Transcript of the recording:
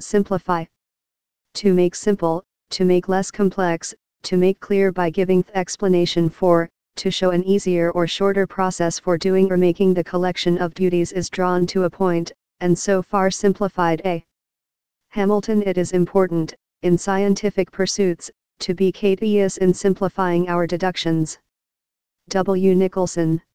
Simplify. To make simple, to make less complex, to make clear by giving the explanation for, to show an easier or shorter process for doing or making the collection of duties is drawn to a point, and so far simplified. A. Hamilton. It is important, in scientific pursuits, to be courteous in simplifying our deductions. W. Nicholson.